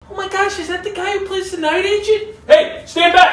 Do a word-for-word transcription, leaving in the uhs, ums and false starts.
Oh my gosh, is that the guy who plays the night agent? Hey, stand back!